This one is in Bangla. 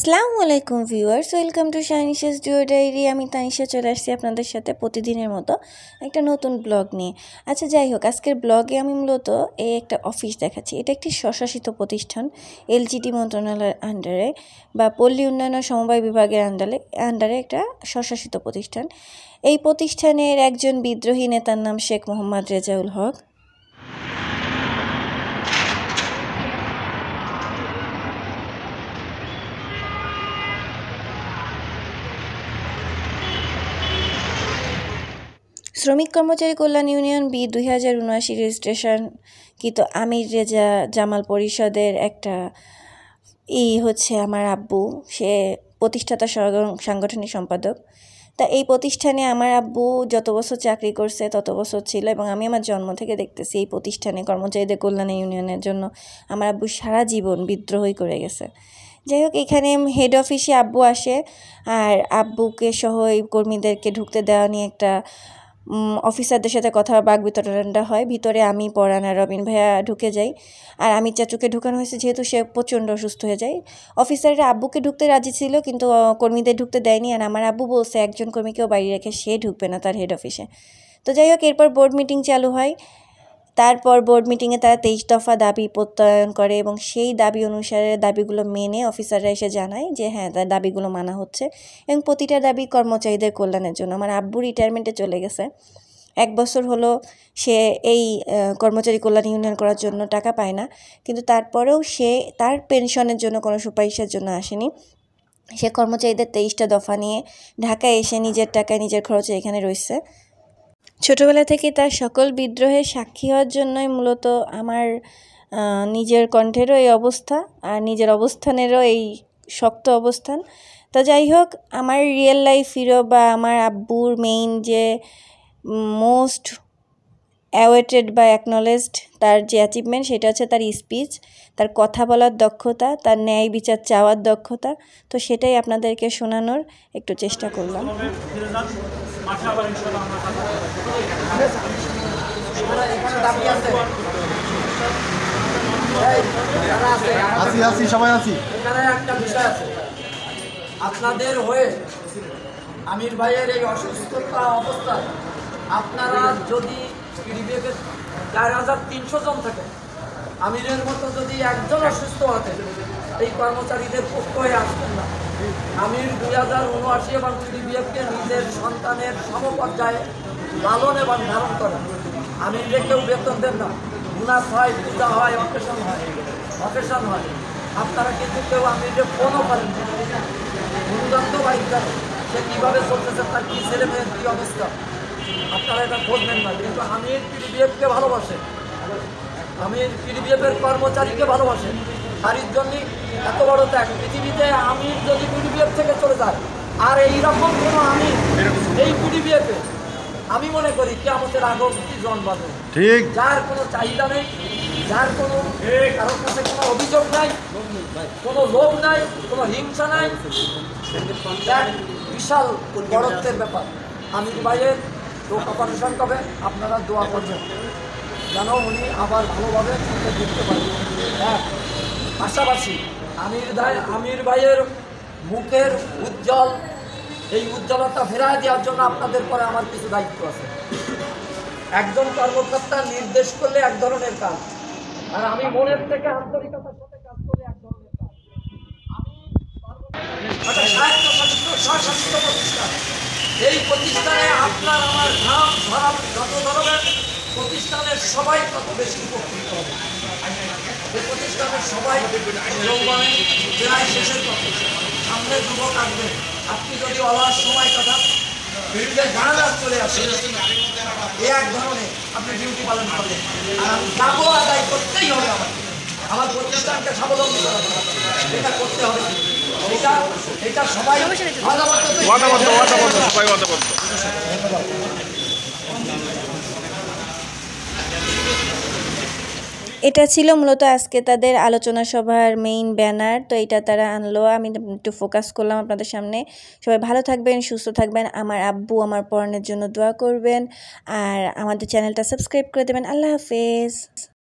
আসসালামু আলাইকুম ভিউয়ার্স, ওয়েলকাম টু শাইনিশাস ডুও ডায়েরি। আমি তানিশা চলে আসছি আপনাদের সাথে প্রতিদিনের মতো একটা নতুন ব্লগ নিয়ে। আচ্ছা, যাই হোক, আজকের ব্লগে আমি মূলত এই একটা অফিস দেখাচ্ছি। এটা একটি স্বশাসিত প্রতিষ্ঠান, এলজিডি মন্ত্রণালয়ের আন্ডারে বা পল্লী উন্নয়ন ও সমবায় বিভাগের আন্ডারে একটা স্বশাসিত প্রতিষ্ঠান। এই প্রতিষ্ঠানের একজন বিদ্রোহী নেতার নাম শেখ মোহাম্মদ রেজাউল হক। শ্রমিক কর্মচারী কল্যাণ ইউনিয়ন বি 2079 রেজিস্ট্রেশনকৃত আমির রেজা জামাল পরিষদের একটা হচ্ছে আমার আব্বু, সে প্রতিষ্ঠাতা সাংগঠনিক সম্পাদক। তা এই প্রতিষ্ঠানে আমার আব্বু যত বছর চাকরি করছে তত বছর ছিল, এবং আমি আমার জন্ম থেকে দেখতেছি এই প্রতিষ্ঠানে কর্মচারীদের কল্যাণ ইউনিয়নের জন্য আমার আব্বু সারা জীবন বিদ্রোহই করে গেছে। যাই হোক, এখানে হেড অফিসে আব্বু আসে, আর আব্বুকে সহ এই কর্মীদেরকে ঢুকতে দেওয়া নিয়ে একটা অফিসারদের সাথে কথা বাকবিতণ্ডা হয়। ভিতরে আমি, পরাণ আর রবিন ভাইয়া ঢুকে যাই। আর আমি চাচুকে ঢুকানো হয়েছে যেহেতু সে প্রচণ্ড অসুস্থ হয়ে যায়। অফিসাররা আব্বুকে ঢুকতে রাজি ছিল, কিন্তু কর্মীদের ঢুকতে দেয়নি। আর আমার আব্বু বলছে একজন কর্মীকেও বাইরে রেখে সে ঢুকবে না তার হেড অফিসে। তো যাই হোক, এরপর বোর্ড মিটিং চালু হয়। তারপর বোর্ড মিটিংয়ে তারা 23 দফা দাবি প্রত্যয়ন করে, এবং সেই দাবি অনুসারে দাবিগুলো মেনে অফিসাররা এসে জানায় যে হ্যাঁ, তার দাবিগুলো মানা হচ্ছে, এবং প্রতিটা দাবি কর্মচারীদের কল্যাণের জন্য। আমার আব্বু রিটায়ারমেন্টে চলে গেছে, 1 বছর হলো সে এই কর্মচারী কল্যাণ ইউনিয়ন করার জন্য টাকা পায় না, কিন্তু তারপরেও সে তার পেনশনের জন্য কোনো সুপারিশের জন্য আসেনি। সে কর্মচারীদের 23টা দফা নিয়ে ঢাকায় এসে নিজের টাকায় নিজের খরচে এখানে রয়েছে। ছোটোবেলা থেকে তার সকল বিদ্রোহের সাক্ষী হওয়ার জন্যই মূলত আমার নিজের কণ্ঠেরও এই অবস্থা, আর নিজের অবস্থানেরও এই শক্ত অবস্থান। তো যাই হোক, আমার রিয়েল লাইফ হিরো বা আমার আব্বুর মেইন যে মোস্ট অ্যাওয়েটেড বা অ্যাকনলেজড তার যে অ্যাচিভমেন্ট, সেটা হচ্ছে তার স্পিচ, তার কথা বলার দক্ষতা, তার ন্যায় বিচার চাওয়ার দক্ষতা। তো সেটাই আপনাদেরকে শোনানোর একটু চেষ্টা করলাম। একটা বিষয় আছে আপনাদের হয়ে, আমির ভাইয়ের এই অসুস্থতা অবস্থায় আপনারা যদি 4300 জন থাকে, আমিরের মতো যদি একজন অসুস্থ হতেন, এই কর্মচারীদের পক্ষ হয়ে আসতেন না। আমির 2079 এবং পিডিবিএফকে নিজের সন্তানের সমপর্যায়ে লালন এবং ধারণ করেন। আমিরকে কেউ বেতন দেন না, মুনাস হয়, পূজা হয়, অকেশন হয়। আপনারা কিন্তু কেউ আমিরকে ফোনও করেন না, অনুদান্ত বাইক করেন সে কীভাবে চলতেছে, তার কী ছেলে মেয়ের কী অবস্থা, আপনারা এটা খোঁজবেন না। কিন্তু আমির পিডিবিএফকে ভালোবাসে, আমির পিডিবিএফের কর্মচারীকে ভালোবাসে, তারই জন্যই এত বড় ত্যাগ। পৃথিবীতে আমির যদি পিডিবিএফ থেকে চলে যায়, আর এইরকম কোনো আমির এই পিডিবিএফে আমি মনে করি কিয়ামতের আগে অবধি জন্মাবে, ঠিক, যার কোনো চাহিদা নেই, যার কোনো কারোর কাছে কোনো অভিযোগ নাই, কোনো লোভ নাই, কোনো হিংসা নাই। বিশাল বড়ত্বের ব্যাপার। আমির ভাইয়ের চোখ অপারেশন করবে, আপনারা দোয়া করবেন যেন উনি আবার ভালোভাবে দেখতে পারেন। হ্যাঁ, পাশাপাশি আমির ভাইয়ের মুখের উজ্জ্বল, এই উজ্জ্বলতা ফেরায় দেওয়ার জন্য আপনাদের পরে আমার কিছু দায়িত্ব আছে। একজন কর্মকর্তা নির্দেশ করলে এক ধরনের কাজ, আর আমি মনের থেকে আন্তরিকতার সাথে কাজ করলে এক ধরনের কাজ। এই প্রতিষ্ঠানে আপনার আমার নাম ধরাম যত ধরবেন, প্রতিষ্ঠানের সবাই তত বেশি উপকৃত হবে। এই প্রতিষ্ঠানের সবাই প্রায় শেষের পথে, সামনে যুবক আসবে। আপনি যদি অলস সময় কথা ফিল্ডে জানাজার চলে আসেন, এক ধরনের আপনি ডিউটি পালন করবেন, আর আমি যাবো, আদায় করতেই হবে। আমার প্রতিষ্ঠানকে স্বাবলম্বী করা, এটা করতে হবে। এটা সবাই এটা ছিল মূলত আজকে তাদের আলোচনা সভার মেইন ব্যানার। তো এটা তারা আনলো, আমি একটু ফোকাস করলাম আপনাদের সামনে। সবাই ভালো থাকবেন, সুস্থ থাকবেন, আমার আব্বু আমার পড়ানোর জন্য দোয়া করবেন, আর আমাদের চ্যানেলটা সাবস্ক্রাইব করে দেবেন। আল্লাহ হাফেজ।